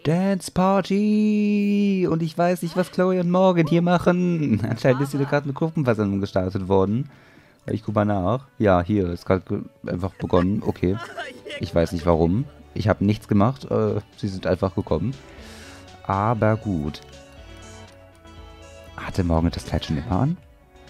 Dance Party! Und ich weiß nicht, was Chloe und Morgan hier machen. Anscheinend ist hier gerade eine Gruppenversammlung gestartet worden. Ich gucke mal nach. Ja, hier ist gerade einfach begonnen. Okay. Ich weiß nicht warum. Ich habe nichts gemacht. Sie sind einfach gekommen. Aber gut. Hatte Morgan das Kleid schon immer an?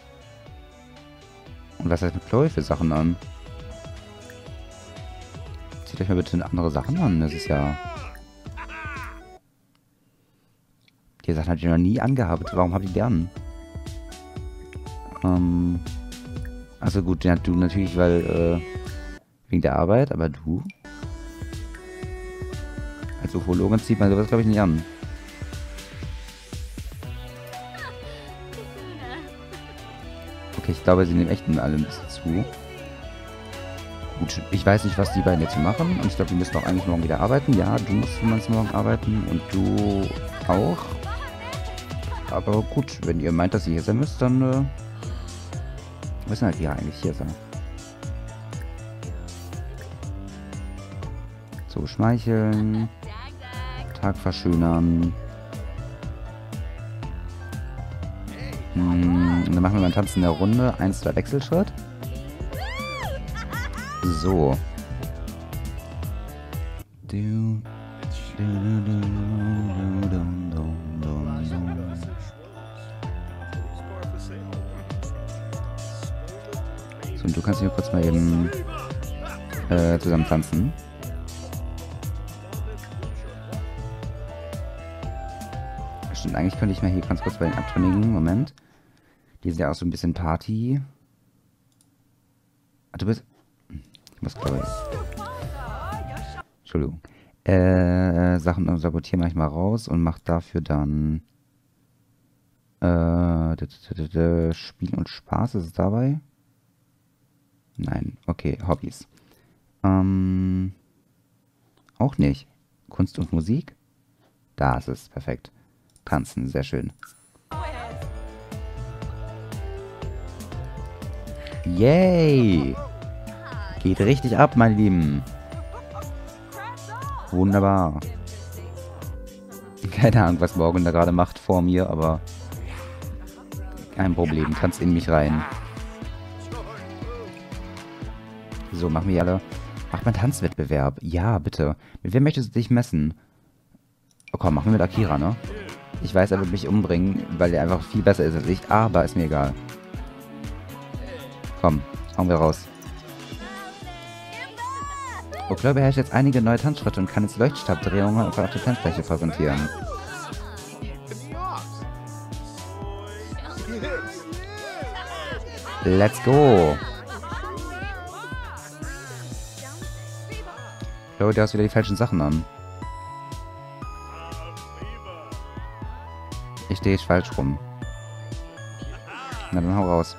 Und was hat mit Chloe für Sachen an? Zieht euch mal bitte andere Sachen an. Das ist ja... Die Sachen hat ich noch nie angehabt. Warum habt ihr die an? Also gut, ja, du natürlich, weil, wegen der Arbeit, aber du? Als Ufologen zieht man sowas, glaube ich, nicht an. Okay, ich glaube, sie nehmen echt in allem ein bisschen zu. Gut, ich weiß nicht, was die beiden jetzt hier machen. Und ich glaube, die müssen auch eigentlich morgen wieder arbeiten. Ja, du musst morgen arbeiten und du auch. Aber gut, wenn ihr meint, dass ihr hier sein müsst, dann müssen halt hier eigentlich hier sein. So, schmeicheln. Tag verschönern. Und dann machen wir mal einen Tanz in der Runde. 1, 2 Wechselschritt. So. So, und du kannst hier kurz mal eben zusammen tanzen. Stimmt, eigentlich könnte ich mal hier ganz kurz bei den Abtrünnigen. Moment. Die sind ja auch so ein bisschen Party. Ah, du bist... Ich muss glaube ich... Entschuldigung. Sachen sabotieren mache ich mal raus und mache dafür dann... Spiel und Spaß, ist es dabei? Nein, okay, Hobbys. Auch nicht. Kunst und Musik? Da ist es, perfekt. Tanzen, sehr schön. Yay! Geht richtig ab, meine Lieben. Wunderbar. Keine Ahnung, was Morgan da gerade macht vor mir, aber kein Problem. Tanzt in mich rein. So, machen wir alle. Macht mal einen Tanzwettbewerb. Ja, bitte. Mit wem möchtest du dich messen? Oh komm, machen wir mit Akira, ne? Ich weiß, er wird mich umbringen, weil er einfach viel besser ist als ich, aber ist mir egal. Komm, hauen wir raus. Oh, Chloe beherrscht jetzt einige neue Tanzschritte und kann jetzt Leuchtstabdrehungen auf der Tanzfläche präsentieren. Let's go! Chloe, du hast wieder die falschen Sachen an. Ich stehe falsch rum. Na dann hau raus.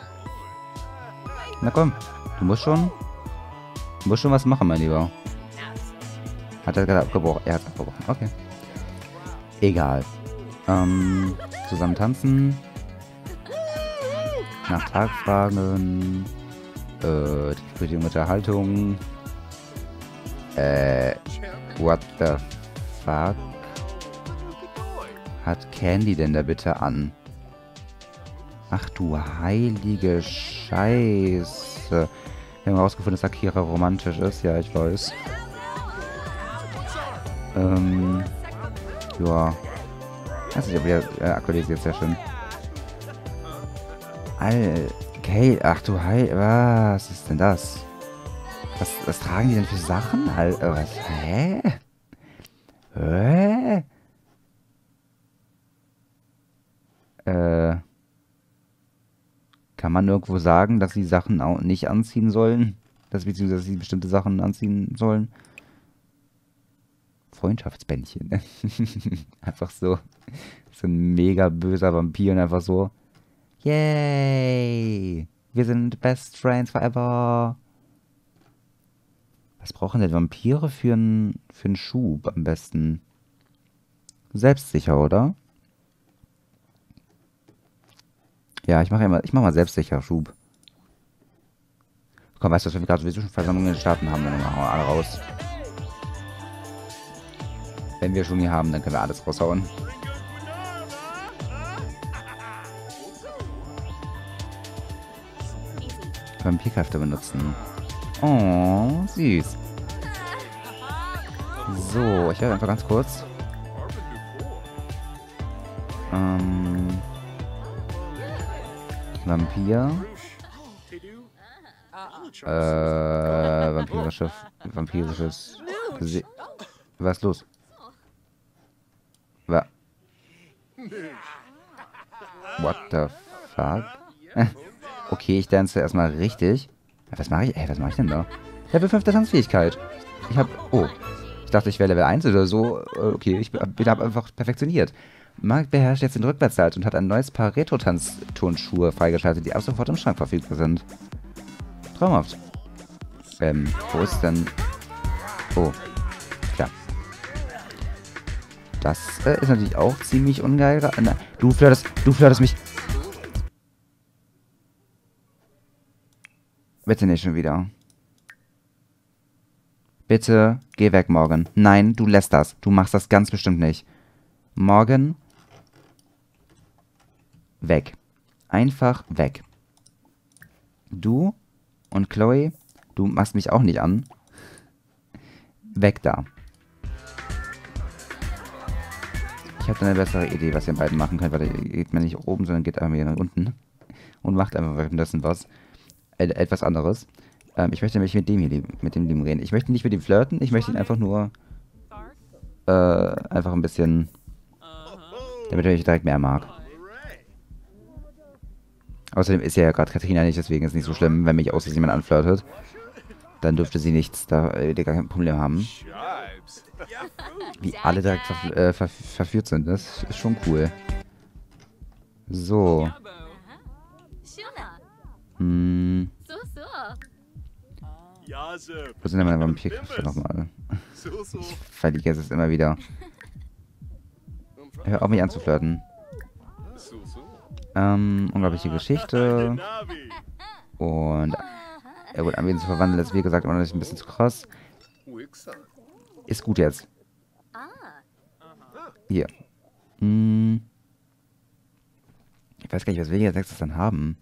Na komm, du musst schon was machen, mein Lieber. Hat er gerade abgebrochen? Er hat abgebrochen, okay. Egal. Zusammen tanzen. Nach Tag fragen. Die Unterhaltung. What the fuck? Hat Candy denn da bitte an? Ach du heilige Scheiße. Wir haben herausgefunden, dass Akira romantisch ist. Ja, ich weiß. Ja. Das ist ja wieder aktualisiert, sehr schön. Okay, ach du was ist denn das? Was tragen die denn für Sachen? Was? Hä? Hä? Kann man irgendwo sagen, dass sie Sachen auch nicht anziehen sollen? Beziehungsweise, dass sie bestimmte Sachen anziehen sollen? Freundschaftsbändchen. Einfach so. So ein mega böser Vampir und einfach so. Yay! Wir sind best friends forever. Was brauchen denn Vampire für einen Schub am besten? Selbstsicher, oder? Ja, ich mach mal selbstsicher Schub. Komm, weißt du, dass wir gerade sowieso schon Versammlungen in den Staaten haben, dann machen wir alle raus. Wenn wir schon hier haben, dann können wir alles raushauen. Vampirkräfte benutzen. Oh, süß. So, ich werde einfach ganz kurz. Vampir. Vampirisches. Was ist los? What the fuck? Okay, ich dance erstmal richtig. Was mache ich? Ey, was mache ich denn da? Level 5 der Tanzfähigkeit. Oh. Ich dachte, ich wäre Level 1 oder so. Okay, ich bin einfach perfektioniert. Mark beherrscht jetzt den Rückwärtssalto und hat ein neues Paar Retro-Tanzturnschuhe freigeschaltet, die ab sofort im Schrank verfügbar sind. Traumhaft. Wo ist denn... Oh. Klar. Das ist natürlich auch ziemlich ungeil. Du flirtest mich. Bitte nicht schon wieder. Bitte, geh weg, Morgan. Nein, du lässt das. Du machst das ganz bestimmt nicht. Morgan. Weg. Einfach weg. Du und Chloe, du machst mich auch nicht an. Weg da. Ich habe da eine bessere Idee, was ihr beiden machen könnt, weil ihr geht mir nicht oben, sondern geht einfach wieder nach unten. Und macht einfach währenddessen was. Etwas anderes. Ich möchte nämlich mit dem Lieben reden. Ich möchte nicht mit ihm flirten, ich möchte ihn einfach nur einfach ein bisschen, damit er mich direkt mehr mag. Außerdem ist ja gerade Katrina nicht, deswegen ist es nicht so schlimm, wenn mich aus jemand anflirtet. Dann dürfte sie nichts, da gar kein Problem haben. Wie alle direkt verführt sind, das ist schon cool. So. Wo sind denn meine Vampirkräfte nochmal? Ich verliere es immer wieder. Hör auf mich anzuflirten. Unglaubliche Geschichte. Und ja gut, Anwesen zu verwandeln ist wie gesagt immer noch ein bisschen zu krass. Ist gut jetzt. Hier. Ich weiß gar nicht, was wir jetzt nächstes dann haben.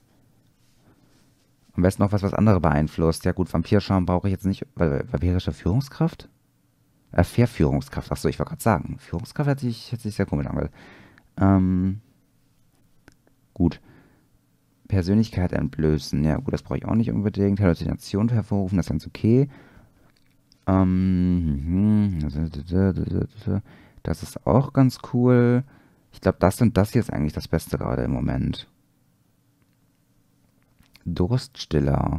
Am besten noch was andere beeinflusst. Ja gut, Vampirschaum brauche ich jetzt nicht. Vampirische Führungskraft? Verführungskraft. Achso, ich wollte gerade sagen. Führungskraft hätte sich sehr komisch angehört. Gut. Persönlichkeit entblößen. Ja gut, das brauche ich auch nicht unbedingt. Halluzination hervorrufen, das ist ganz okay. Das ist auch ganz cool. Ich glaube, das und das hier ist eigentlich das Beste gerade im Moment. Durststiller.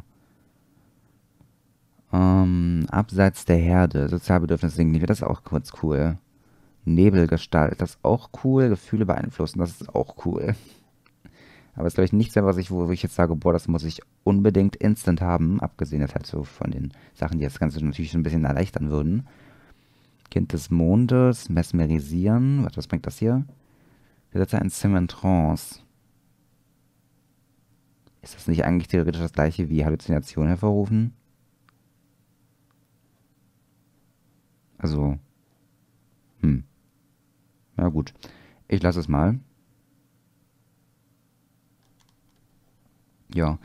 Abseits der Herde. Sozialbedürfnisse sinken nicht. Das ist auch kurz cool. Nebelgestalt. Das ist auch cool. Gefühle beeinflussen. Das ist auch cool. Aber es ist, glaube ich, nichts mehr, wo ich jetzt sage, boah, das muss ich unbedingt instant haben. Abgesehen jetzt halt so von den Sachen, die das Ganze natürlich schon ein bisschen erleichtern würden. Kind des Mondes. Mesmerisieren. Was bringt das hier? Versetze ein Sim in Trance. Ist das nicht eigentlich theoretisch das gleiche wie Halluzination hervorrufen? Also. Na gut. Ich lasse es mal. Ja.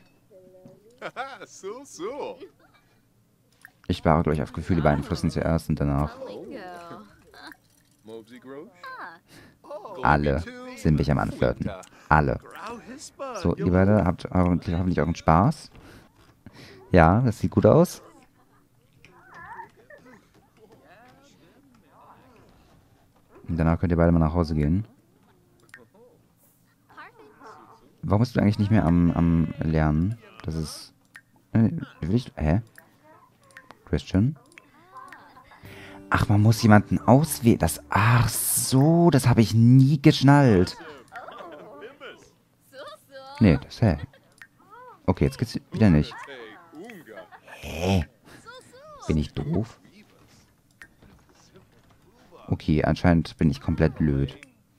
Ich spare, glaube ich, auf Gefühle beeinflussen zuerst und danach. Alle sind mich am Anflirten. Alle. So, ihr beide habt hoffentlich euren Spaß. Ja, das sieht gut aus. Und danach könnt ihr beide mal nach Hause gehen. Warum bist du eigentlich nicht mehr am Lernen? Das ist... Hä? Christian? Ach, man muss jemanden auswählen. Ach so, das habe ich nie geschnallt. Nee, hä? Okay, jetzt geht's wieder nicht. Hä? Bin ich doof? Okay, anscheinend bin ich komplett blöd.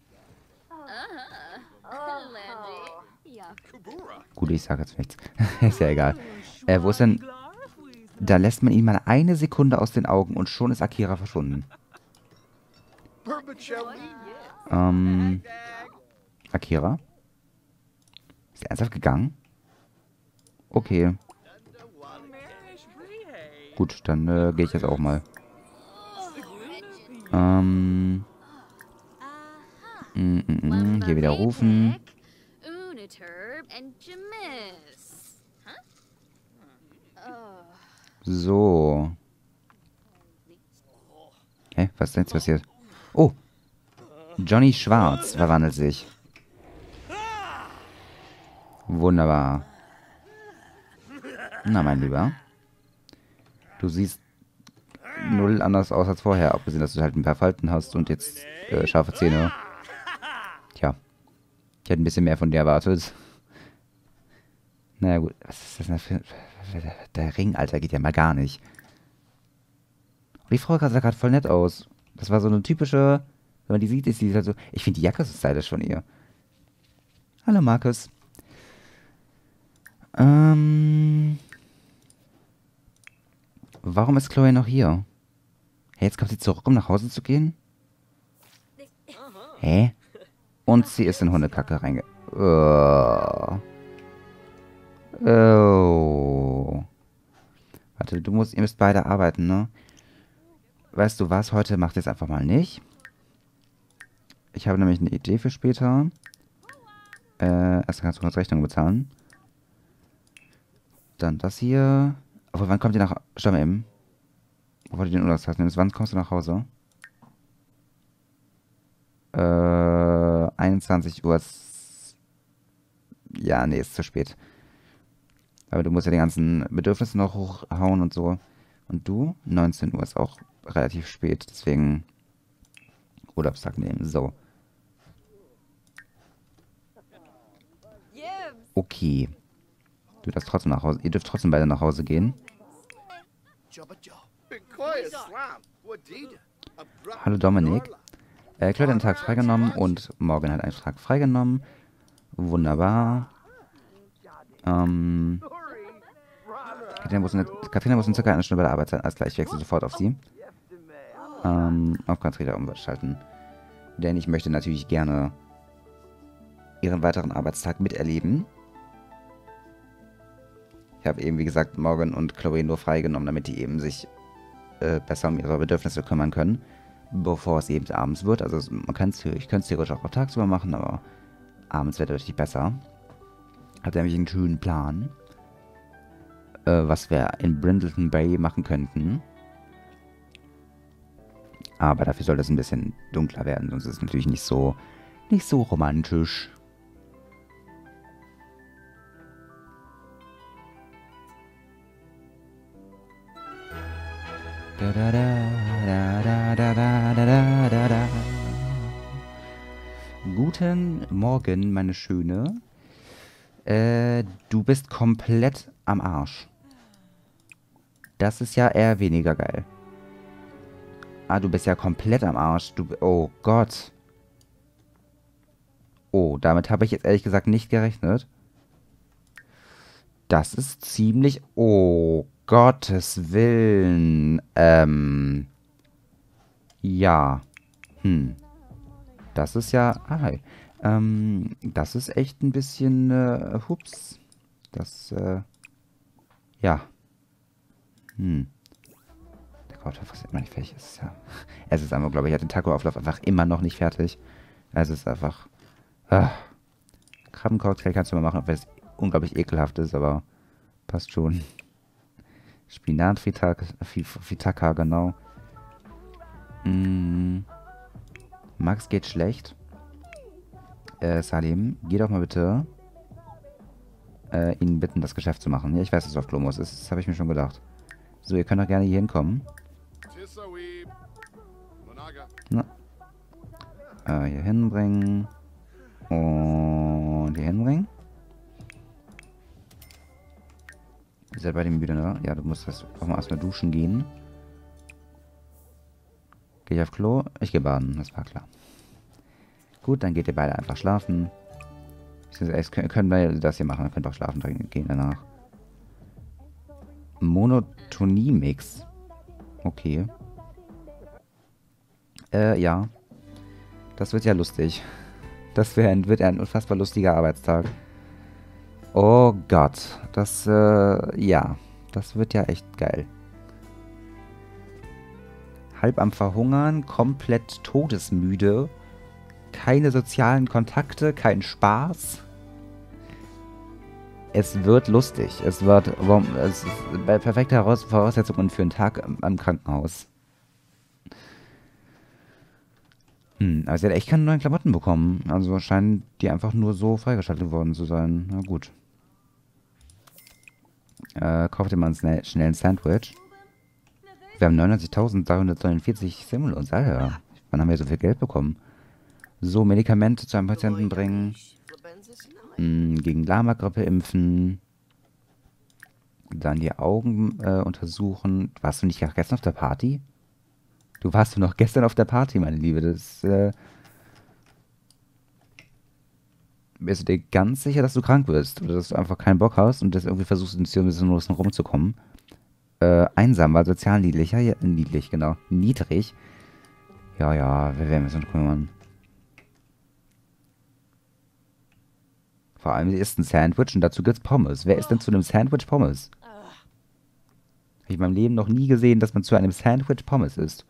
Gut, ich sage jetzt nichts. Ist ja egal. Wo ist denn... Da lässt man ihn mal eine Sekunde aus den Augen und schon ist Akira verschwunden. Akira? Ist er ernsthaft gegangen? Okay. Gut, dann gehe ich jetzt auch mal. Hier wieder rufen. So. Hä? Was ist denn jetzt passiert? Oh! Johnny Schwarz verwandelt sich. Wunderbar. Na, mein Lieber. Du siehst null anders aus als vorher, abgesehen, dass du halt ein paar Falten hast und jetzt scharfe Zähne. Tja. Ich hätte ein bisschen mehr von dir erwartet. Naja, gut. Was ist das denn für... Der Ring, Alter, geht ja mal gar nicht. Und die Frau sah gerade voll nett aus. Das war so eine typische... Wenn man die sieht, ist die halt so... Ich finde die Jacke so stylisch von ihr. Hallo, Markus. Warum ist Chloe noch hier? Hey, jetzt kommt sie zurück, um nach Hause zu gehen? Hä? Und sie ist in Hundekacke reinge... Oh. Warte, ihr müsst beide arbeiten, ne? Weißt du was, heute macht ihr es einfach mal nicht. Ich habe nämlich eine Idee für später. Erst kannst du kurz Rechnung bezahlen. Dann das hier. Aber wann kommt ihr nach... Schau mal eben. Bevor du den Urlaubstag nimmst, wann kommst du nach Hause? 21 Uhr ist... Ja, nee, ist zu spät. Aber du musst ja die ganzen Bedürfnisse noch hochhauen und so. Und du? 19 Uhr ist auch relativ spät, deswegen Urlaubstag nehmen. So. Okay. Du darfst trotzdem nach Hause. Ihr dürft trotzdem beide nach Hause gehen. Hallo Dominik. Claudia hat einen Tag freigenommen und Morgan hat einen Tag freigenommen. Wunderbar. Katharina muss in circa eine Stunde bei der Arbeit sein. Alles klar, ich wechsle sofort auf sie. Auf Katharina umschalten. Denn ich möchte natürlich gerne ihren weiteren Arbeitstag miterleben. Ich habe eben, wie gesagt, Morgan und Chloe nur freigenommen, damit die eben sich besser um ihre Bedürfnisse kümmern können, bevor es eben abends wird. Also ich könnte es theoretisch auch tagsüber machen, aber abends wird es richtig besser. Hat nämlich einen schönen Plan, was wir in Brindleton Bay machen könnten. Aber dafür soll das ein bisschen dunkler werden, sonst ist es natürlich nicht so romantisch. Da, da, da, da, da, da, da, da, da. Guten Morgen, meine Schöne. Du bist komplett am Arsch. Das ist ja eher weniger geil. Ah, du bist ja komplett am Arsch. Oh Gott. Oh, damit habe ich jetzt ehrlich gesagt nicht gerechnet. Das ist ziemlich... Oh, Gottes Willen. Ja. Das ist ja... Ah, hi. Das ist echt ein bisschen... Hups. Das, ja. Der Krauthof ist immer nicht fertig. Es ist einfach, glaube ich, hat den Taco-Auflauf einfach immer noch nicht fertig. Es ist einfach... Krabbencocktail kannst du mal machen, auch wenn es unglaublich ekelhaft ist, aber passt schon. Spinat-Fritaka, genau. Max geht schlecht. Salim, geh doch mal bitte ihn bitten, das Geschäft zu machen. Ja, ich weiß, dass es auf Klo muss. Das habe ich mir schon gedacht. So, ihr könnt doch gerne hier hinkommen. Na. Hier hinbringen. Und hier hinbringen. Ist ja bei dem müde, ne? Ja, du musst auch mal erstmal duschen gehen. Geh ich auf Klo? Ich gehe baden, das war klar. Gut, dann geht ihr beide einfach schlafen. Können wir das hier machen, dann könnt ihr auch schlafen gehen danach. Monotonie-Mix. Okay. Ja. Das wird ja lustig. Wird ein unfassbar lustiger Arbeitstag. Oh Gott. Das, ja. Das wird ja echt geil. Halb am Verhungern, komplett todesmüde. Keine sozialen Kontakte, kein Spaß. Es wird lustig. Es ist perfekte Voraussetzungen für einen Tag am Krankenhaus. Aber sie hat echt keine neuen Klamotten bekommen. Also scheinen die einfach nur so freigeschaltet worden zu sein. Na gut. Kauf dir mal einen schnellen Sandwich. Wir haben 99.349 Simoleons. Alter, wann haben wir so viel Geld bekommen? So, Medikamente zu einem Patienten bringen. Gegen Lama-Grippe impfen. Dann die Augen untersuchen. Warst du nicht gestern auf der Party? Du warst noch gestern auf der Party, meine Liebe. Bist du dir ganz sicher, dass du krank wirst? Oder dass du einfach keinen Bock hast und das irgendwie versuchst, ein bisschen rumzukommen? Einsam, weil sozial niedlich. Ja, niedlich, genau. Niedrig. Ja, ja, wir werden uns noch kümmern. Vor allem, sie isst ein Sandwich und dazu gibt's Pommes. Wer isst denn zu einem Sandwich Pommes? Habe ich in meinem Leben noch nie gesehen, dass man zu einem Sandwich Pommes isst.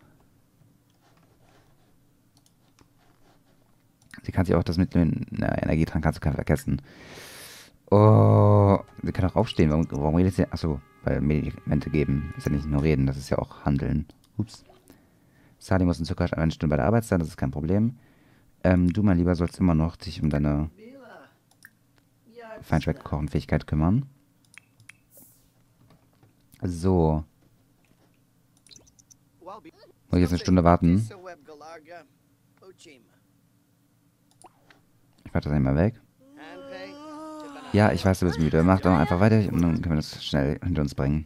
Sie kann sich auch das mit dem Energietrank kannst du keinen vergessen. Oh, sie kann auch aufstehen. Warum redet sie? Achso, weil Medikamente geben. Ist ja nicht nur reden, das ist ja auch handeln. Ups. Sally muss in circa eine Stunde bei der Arbeit sein, das ist kein Problem. Du, mein Lieber, sollst immer noch dich um deine Feinschmeckkochen-Fähigkeit kümmern. So. Muss ich jetzt eine Stunde warten? Ich warte das einmal weg. Ja, ich weiß, du bist müde. Mach doch einfach weiter und dann können wir das schnell hinter uns bringen.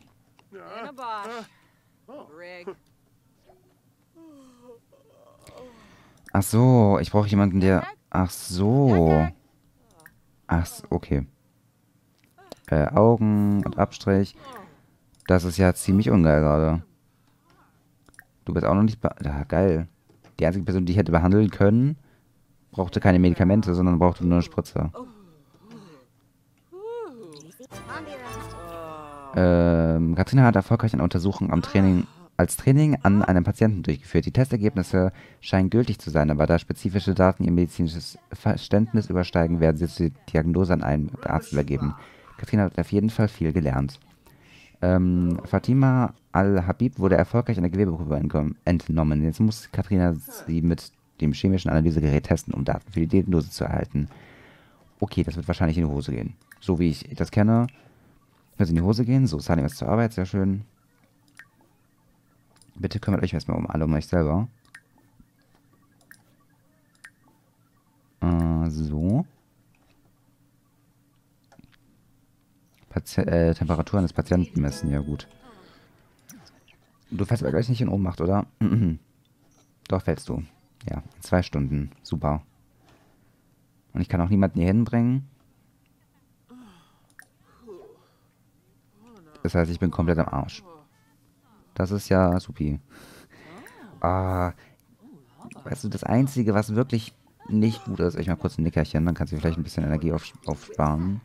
Ach so, ich brauche jemanden, der... Ach so. Ach so, okay. Augen und Abstrich. Das ist ja ziemlich ungeil gerade. Du bist auch noch nicht... Ja, geil. Die einzige Person, die ich hätte behandeln können, brauchte keine Medikamente, sondern brauchte nur eine Spritze. Katrina hat erfolgreich eine Untersuchung als Training an einem Patienten durchgeführt. Die Testergebnisse scheinen gültig zu sein, aber da spezifische Daten ihr medizinisches Verständnis übersteigen, werden sie zur Diagnose an einen Arzt übergeben. Katrina hat auf jeden Fall viel gelernt. Fatima Al-Habib wurde erfolgreich eine Gewebeprobe entnommen. Jetzt muss Katrina sie mit dem chemischen Analysegerät testen, um Daten für die Diagnose zu erhalten. Okay, das wird wahrscheinlich in die Hose gehen. So wie ich das kenne, wird es in die Hose gehen. So, Salim ist zur Arbeit, sehr schön. Bitte kümmert euch erstmal um euch selber. So. Temperatur eines Patienten messen, ja gut. Du fällst aber gleich nicht in Ohnmacht, oder? Doch, fällst du. Ja, in 2 Stunden. Super. Und ich kann auch niemanden hier hinbringen. Das heißt, ich bin komplett am Arsch. Das ist ja supi. Weißt du, das Einzige, was wirklich nicht gut ist, ich mal kurz ein Nickerchen, dann kannst du vielleicht ein bisschen Energie aufsparen.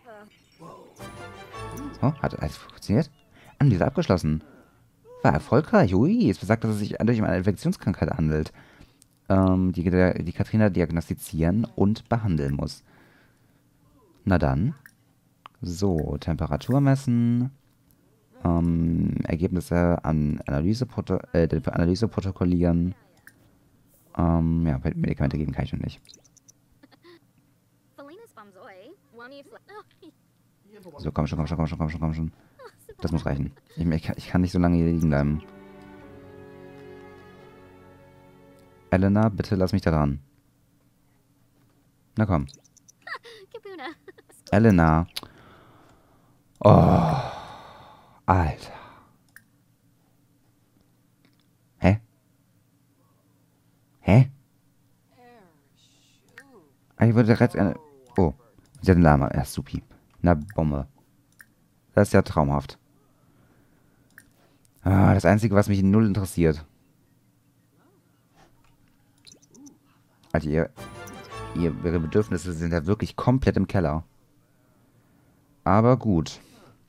Oh, hat alles funktioniert? Analyse abgeschlossen. War erfolgreich. Ui, es besagt, dass es sich eindeutig um eine Infektionskrankheit handelt, die Katrina diagnostizieren und behandeln muss. Na dann. So, Temperatur messen. Ergebnisse an Analyse protokollieren. Ja, Medikamente geben kann ich noch nicht. So, komm schon. Das muss reichen. Ich kann nicht so lange hier liegen bleiben. Elena, bitte lass mich da ran. Na komm. Elena. Oh. Alter. Hä? Ich würde jetzt gerne... Oh. Sie hat einen Lama. Ja, supi. Na, Bombe. Das ist ja traumhaft. Das Einzige, was mich null interessiert. Also ihre Bedürfnisse sind ja wirklich komplett im Keller. Aber gut.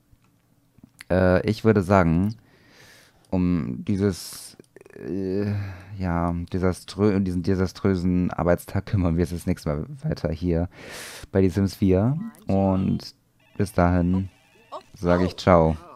Ich würde sagen, um äh, diesen desaströsen Arbeitstag kümmern wir uns das nächste Mal weiter hier bei die Sims 4. Und bis dahin sage ich ciao.